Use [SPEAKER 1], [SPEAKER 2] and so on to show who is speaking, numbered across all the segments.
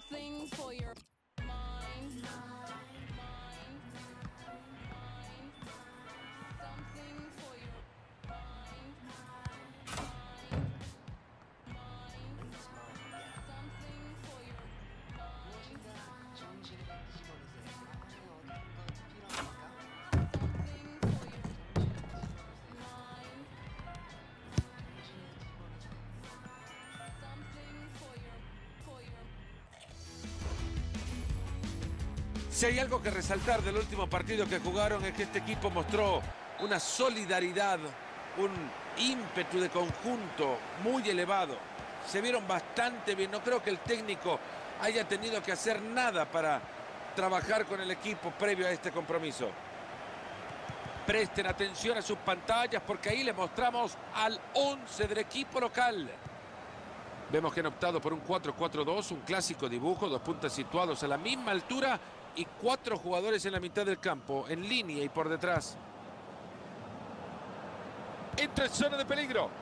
[SPEAKER 1] Something for your mind. Mind. Something for your mind. Mind. Something for your mind.
[SPEAKER 2] 정신을 집어넣으세요. 어디가 어디 필요합니까?
[SPEAKER 1] Something for your mind.
[SPEAKER 2] 정신을 집어넣으세요.
[SPEAKER 1] Something for your
[SPEAKER 3] Si hay algo que resaltar del último partido que jugaron es que este equipo mostró una solidaridad, un ímpetu de conjunto muy elevado. Se vieron bastante bien. No creo que el técnico haya tenido que hacer nada para trabajar con el equipo previo a este compromiso. Presten atención a sus pantallas porque ahí les mostramos al 11 del equipo local. Vemos que han optado por un 4-4-2, un clásico dibujo, dos puntas situados a la misma altura y 4 jugadores en la mitad del campo, en línea y por detrás. Entra en zona de peligro.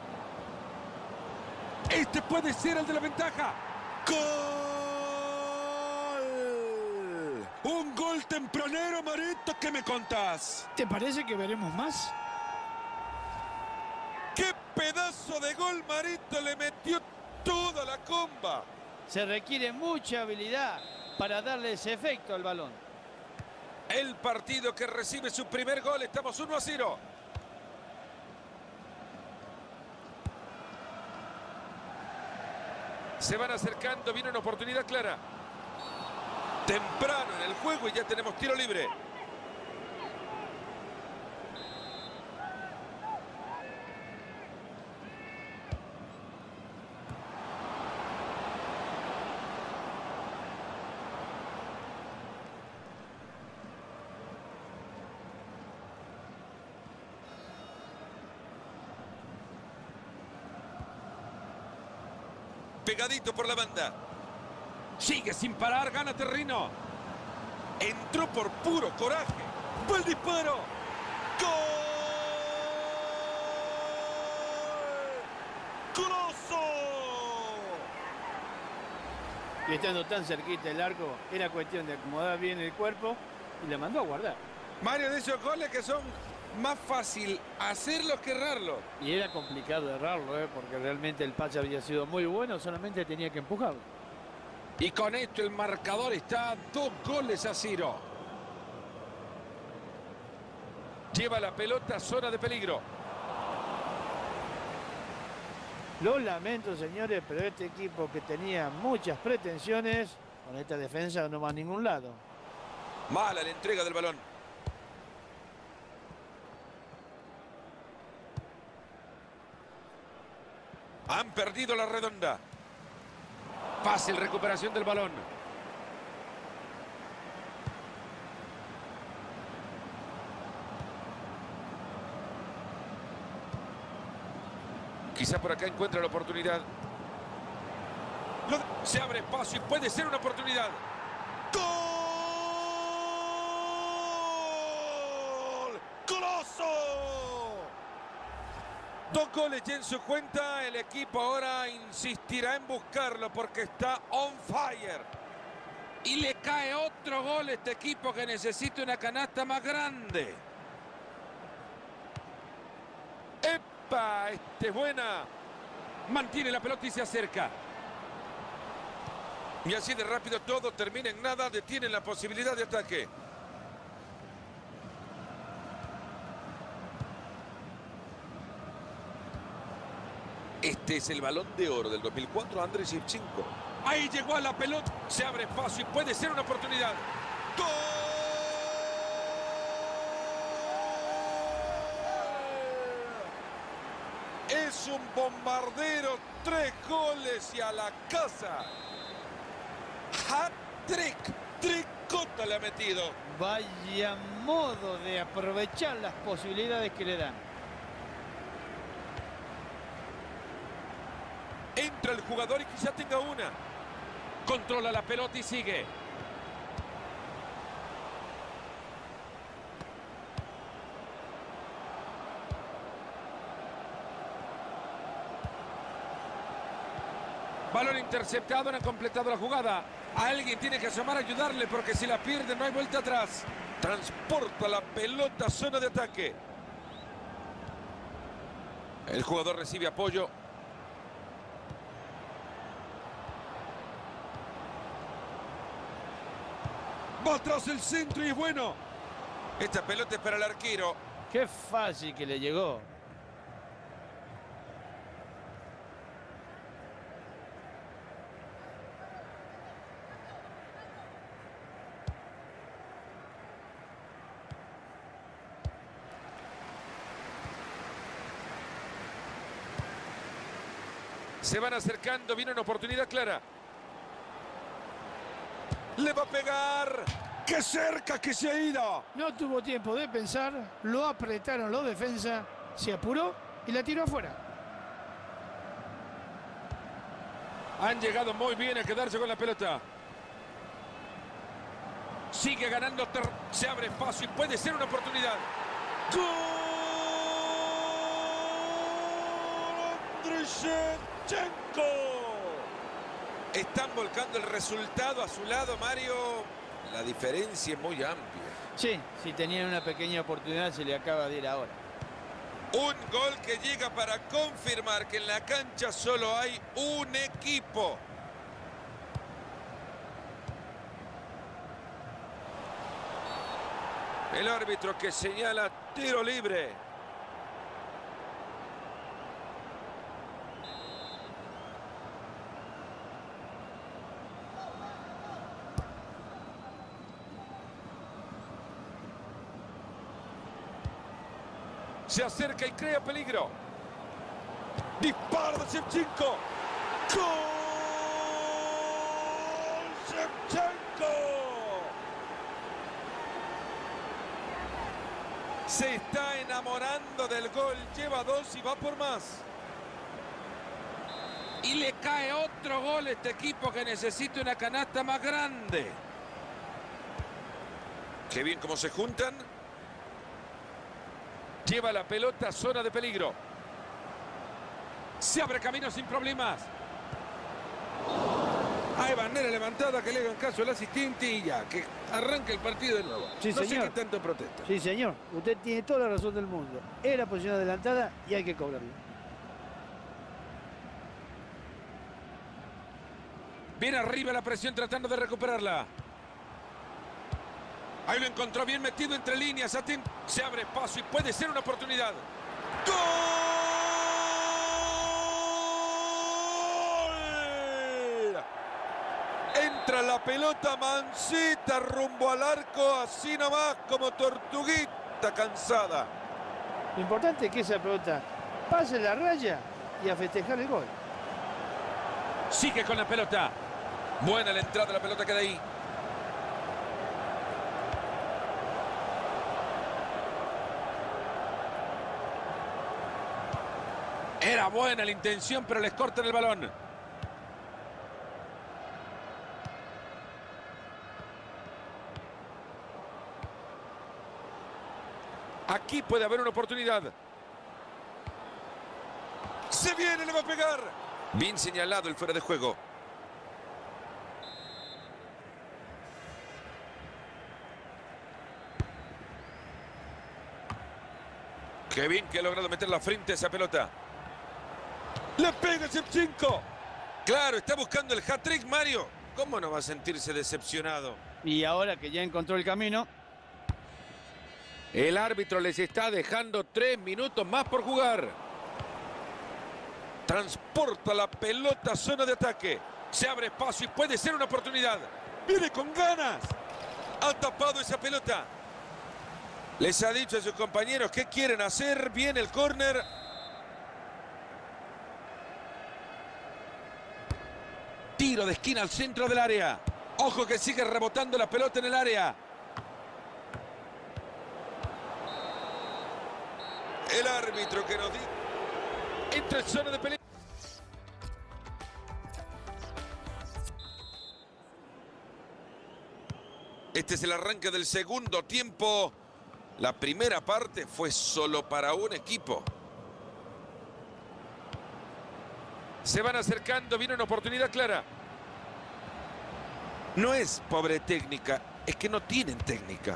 [SPEAKER 3] Este puede ser el de la ventaja. ¡Gol! Un gol tempranero, Marito, ¿qué me contás?
[SPEAKER 4] ¿Te parece que veremos más?
[SPEAKER 3] ¡Qué pedazo de gol, Marito! Le metió toda la comba.
[SPEAKER 4] Se requiere mucha habilidad para darle ese efecto al balón.
[SPEAKER 3] El partido que recibe su primer gol. Estamos 1-0. Se van acercando. Viene una oportunidad clara. Temprano en el juego y ya tenemos tiro libre. Pegadito por la banda. Sigue sin parar, gana terreno. Entró por puro coraje. ¡Va el disparo! ¡Gol! ¡Goloso!
[SPEAKER 4] Y estando tan cerquita del arco, era cuestión de acomodar bien el cuerpo y la mandó a guardar.
[SPEAKER 3] Mario, de esos goles que son más fácil hacerlos que errarlos.
[SPEAKER 4] Y era complicado errarlo, porque realmente el pase había sido muy bueno, solamente tenía que empujarlo.
[SPEAKER 3] Y con esto el marcador está 2-0. Lleva la pelota a zona de peligro.
[SPEAKER 4] Lo lamento, señores, pero este equipo que tenía muchas pretensiones, con esta defensa no va a ningún lado.
[SPEAKER 3] Mala la entrega del balón. Han perdido la redonda. Fácil recuperación del balón. Quizá por acá encuentra la oportunidad. Se abre espacio y puede ser una oportunidad. ¡Gol! ¡Goloso! 2 goles ya en su cuenta. El equipo ahora insistirá en buscarlo porque está on fire. Y le cae otro gol a este equipo que necesita una canasta más grande. ¡Epa! Esta es buena. Mantiene la pelota y se acerca. Y así de rápido todo termina en nada. Detienen la posibilidad de ataque. Este es el Balón de Oro del 2004, Andrei Shevchenko. Ahí llegó a la pelota. Se abre espacio y puede ser una oportunidad. ¡Gol! Es un bombardero. 3 goles y a la casa. Hat-trick. Tricota le ha metido.
[SPEAKER 4] Vaya modo de aprovechar las posibilidades que le dan.
[SPEAKER 3] Entra el jugador y quizá tenga una. Controla la pelota y sigue. Balón interceptado, no han completado la jugada. Alguien tiene que asomar a ayudarle porque si la pierde no hay vuelta atrás. Transporta la pelota a zona de ataque. El jugador recibe apoyo. Va atrás el centro y es bueno. Esta pelota es para el arquero.
[SPEAKER 4] Qué fácil que le llegó.
[SPEAKER 3] Se van acercando, viene una oportunidad clara. Le va a pegar. ¡Qué cerca que se ha ido!
[SPEAKER 5] No tuvo tiempo de pensar, lo apretaron los defensas, se apuró y la tiró afuera.
[SPEAKER 3] Han llegado muy bien a quedarse con la pelota. Sigue ganando, se abre espacio y puede ser una oportunidad. ¡Gol! Andriy Shevchenko. Están volcando el resultado a su lado, Mario. La diferencia es muy amplia.
[SPEAKER 4] Sí, si tenían una pequeña oportunidad se le acaba de ir ahora.
[SPEAKER 3] Un gol que llega para confirmar que en la cancha solo hay un equipo. El árbitro que señala tiro libre. Se acerca y crea peligro. Disparo de Shevchenko. ¡Gol! ¡Shevchenko! Se está enamorando del gol. Lleva 2 y va por más. Y le cae otro gol a este equipo que necesita una canasta más grande. Qué bien cómo se juntan. Lleva la pelota a zona de peligro. Se abre camino sin problemas. Hay bandera levantada, que le hagan caso al asistente y ya, que arranque el partido de nuevo.
[SPEAKER 4] Sí,
[SPEAKER 3] no
[SPEAKER 4] señor.
[SPEAKER 3] sé qué tanto protesta.
[SPEAKER 4] Sí, señor. Usted tiene toda la razón del mundo. Era posición adelantada y hay que cobrarlo.
[SPEAKER 3] Viene arriba la presión tratando de recuperarla. Ahí lo encontró bien metido entre líneas. Se abre espacio y puede ser una oportunidad. ¡Gol! Entra la pelota mansita rumbo al arco, así nomás como tortuguita cansada.
[SPEAKER 4] Lo importante es que esa pelota pase la raya y a festejar el gol.
[SPEAKER 3] Sigue con la pelota. Buena la entrada, la pelota queda ahí. Era buena la intención, pero les cortan el balón. Aquí puede haber una oportunidad. Se viene, le va a pegar. Bien señalado el fuera de juego. Qué bien que ha logrado meter la frente a esa pelota. ¡Le pega Shevchenko! Claro, está buscando el hat-trick, Mario. ¿Cómo no va a sentirse decepcionado?
[SPEAKER 4] Y ahora que ya encontró el camino,
[SPEAKER 3] El árbitro les está dejando 3 minutos más por jugar. Transporta la pelota a zona de ataque. Se abre espacio y puede ser una oportunidad. Viene con ganas. Ha tapado esa pelota. Les ha dicho a sus compañeros qué quieren hacer. Viene el córner. Tiro de esquina al centro del área. Ojo que sigue rebotando la pelota en el área. El árbitro que nos dice. Entra en zona de peligro. Este es el arranque del segundo tiempo. La primera parte fue solo para un equipo. Se van acercando, viene una oportunidad clara. No es pobre técnica, es que no tienen técnica.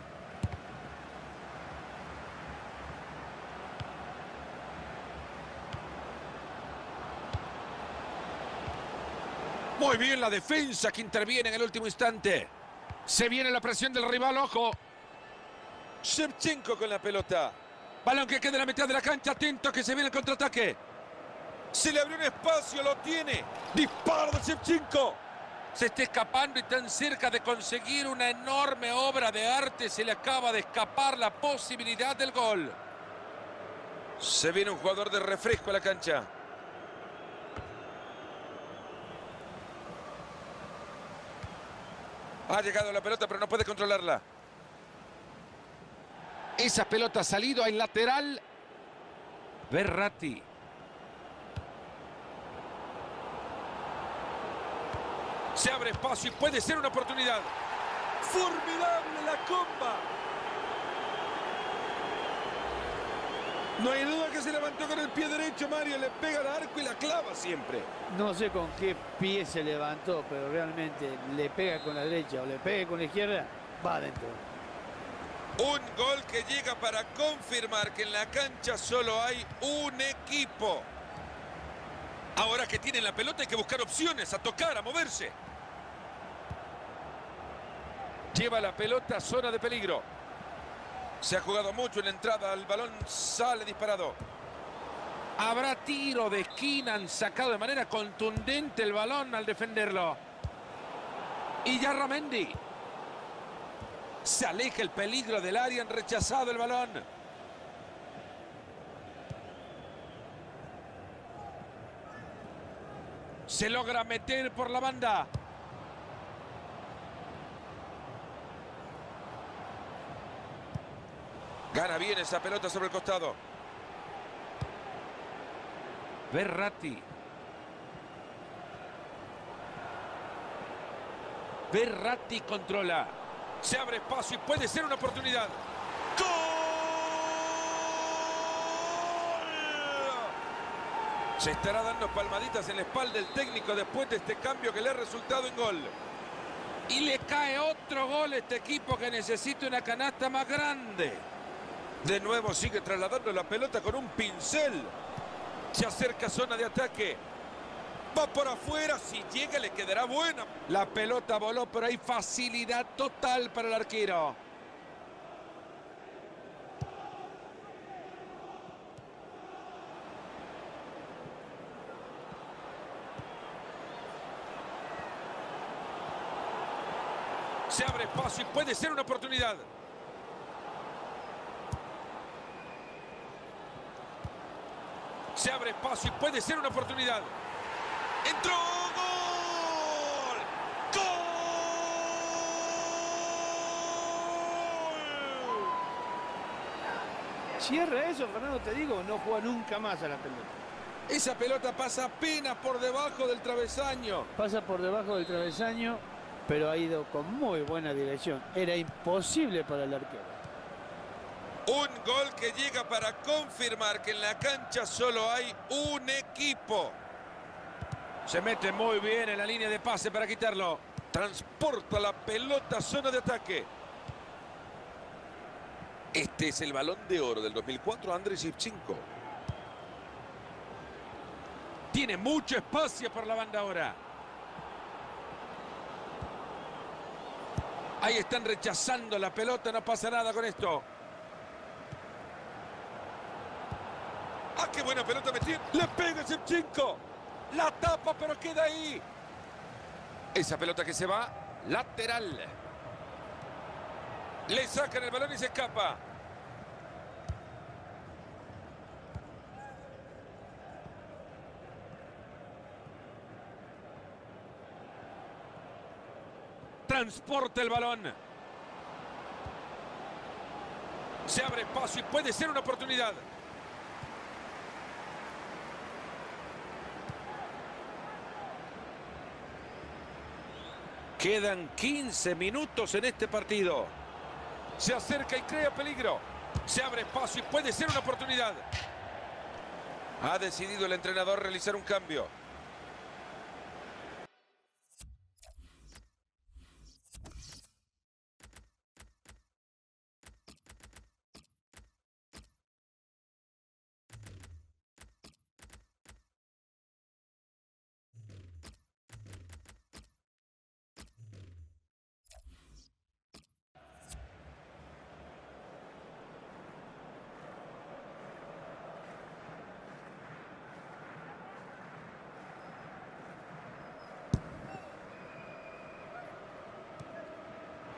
[SPEAKER 3] Muy bien la defensa que interviene en el último instante. Se viene la presión del rival, ojo. Shevchenko con la pelota. Balón que queda en la mitad de la cancha, atento que se viene el contraataque. Se le abrió un espacio, lo tiene. Disparo de Shevchenko. Se está escapando y tan cerca de conseguir una enorme obra de arte. Se le acaba de escapar la posibilidad del gol. Se viene un jugador de refresco a la cancha. Ha llegado la pelota, pero no puede controlarla. Esa pelota ha salido al lateral. Verratti. Se abre espacio y puede ser una oportunidad. Formidable la comba. No hay duda que se levantó con el pie derecho, Mario. Le pega al arco y la clava siempre.
[SPEAKER 4] No sé con qué pie se levantó, pero realmente le pega con la derecha o le pega con la izquierda, va adentro.
[SPEAKER 3] Un gol que llega para confirmar que en la cancha solo hay un equipo. Ahora que tienen la pelota hay que buscar opciones, a tocar, a moverse. Lleva la pelota a zona de peligro. Se ha jugado mucho en la entrada, el balón sale disparado. Habrá tiro de esquina, han sacado de manera contundente el balón al defenderlo. Y Yarramendi. Se aleja el peligro del área, han rechazado el balón. Se logra meter por la banda. Gana bien esa pelota sobre el costado. Verratti. Verratti controla. Se abre espacio y puede ser una oportunidad. ¡Gol! Se estará dando palmaditas en la espalda el técnico después de este cambio que le ha resultado en gol. Y le cae otro gol a este equipo que necesita una canasta más grande. De nuevo sigue trasladando la pelota con un pincel. Se acerca a zona de ataque. Va por afuera, si llega le quedará buena. La pelota voló, pero hay facilidad total para el arquero. Se abre espacio y puede ser una oportunidad. Se abre espacio y puede ser una oportunidad. ¡Entró! ¡Gol! ¡Gol!
[SPEAKER 4] Cierra eso, Fernando, te digo, no juega nunca más a la pelota.
[SPEAKER 3] Esa pelota pasa apenas por debajo del travesaño.
[SPEAKER 4] Pasa por debajo del travesaño, pero ha ido con muy buena dirección. Era imposible para el arquero.
[SPEAKER 3] Un gol que llega para confirmar que en la cancha solo hay un equipo. Se mete muy bien en la línea de pase para quitarlo. Transporta la pelota a zona de ataque. Este es el Balón de Oro del 2004, Andriy Shevchenko. Tiene mucho espacio por la banda ahora. Ahí están rechazando la pelota, no pasa nada con esto. ¡Ah, qué buena pelota metida! ¡Le pega Shevchenko! La tapa, pero queda ahí. Esa pelota que se va, lateral. Le sacan el balón y se escapa. Transporta el balón. Se abre espacio y puede ser una oportunidad. Quedan 15 minutos en este partido. Se acerca y crea peligro. Se abre espacio y puede ser una oportunidad. Ha decidido el entrenador realizar un cambio.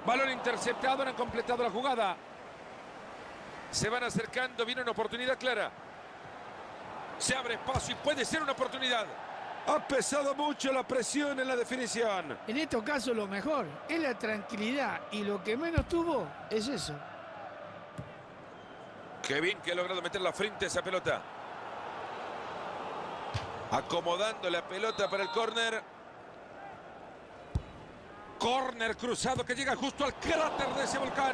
[SPEAKER 3] Balón interceptado, no han completado la jugada. Se van acercando, viene una oportunidad clara. Se abre espacio y puede ser una oportunidad. Ha pesado mucho la presión en la definición.
[SPEAKER 5] En estos casos lo mejor es la tranquilidad y lo que menos tuvo es eso.
[SPEAKER 3] Qué bien que ha logrado meter la frente a esa pelota. Acomodando la pelota para el córner. Córner cruzado que llega justo al cráter de ese volcán.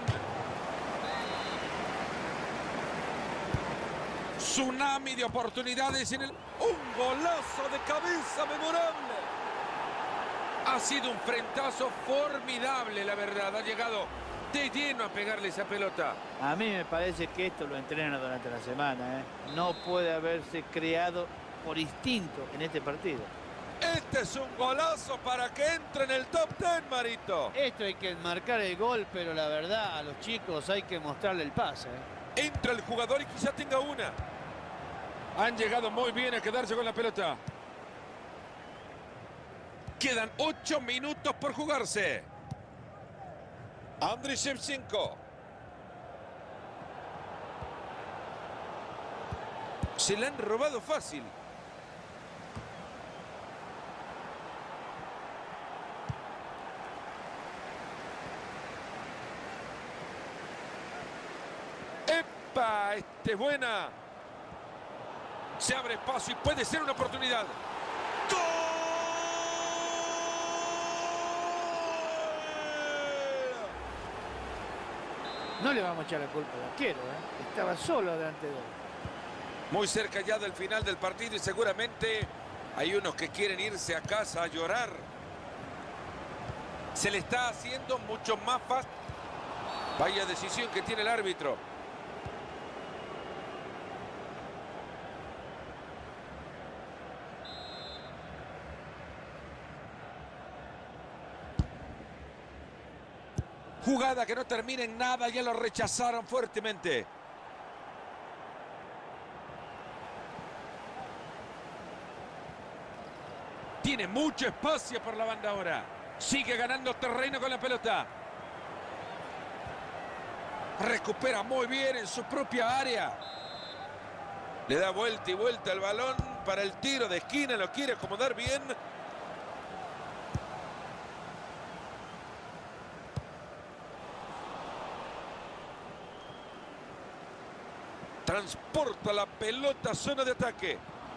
[SPEAKER 3] Tsunami de oportunidades en el... ¡Un golazo de cabeza memorable! Ha sido un frentazo formidable, la verdad. Ha llegado de lleno a pegarle esa pelota.
[SPEAKER 4] A mí me parece que esto lo entrenan durante la semana, ¿eh? No puede haberse creado por instinto en este partido.
[SPEAKER 3] Este es un golazo para que entre en el top 10, Marito.
[SPEAKER 4] Esto hay que marcar el gol, pero la verdad a los chicos hay que mostrarle el pase, ¿eh?
[SPEAKER 3] Entra el jugador y quizá tenga una. Han llegado muy bien a quedarse con la pelota. Quedan 8 minutos por jugarse. Andriy Shevchenko. Se la han robado fácil. ¡Epa! Esta es buena. Se abre espacio y puede ser una oportunidad. ¡Gol!
[SPEAKER 4] No le vamos a echar la culpa al arquero, ¿eh? Estaba solo delante de él.
[SPEAKER 3] Muy cerca ya del final del partido y seguramente hay unos que quieren irse a casa a llorar. Se le está haciendo mucho más fácil. Vaya decisión que tiene el árbitro. Jugada que no termina en nada, ya lo rechazaron fuertemente. Tiene mucho espacio por la banda ahora. Sigue ganando terreno con la pelota. Recupera muy bien en su propia área. Le da vuelta y vuelta el balón para el tiro de esquina. Lo quiere acomodar bien. Transporta la pelota a zona de ataque.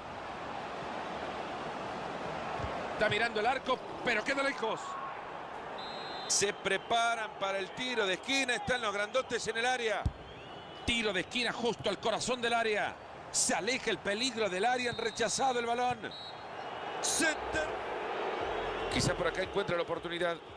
[SPEAKER 3] Está mirando el arco, pero queda lejos. Se preparan para el tiro de esquina. Están los grandotes en el área. Tiro de esquina justo al corazón del área. Se aleja el peligro del área. Han rechazado el balón. Center. Quizá por acá encuentra la oportunidad.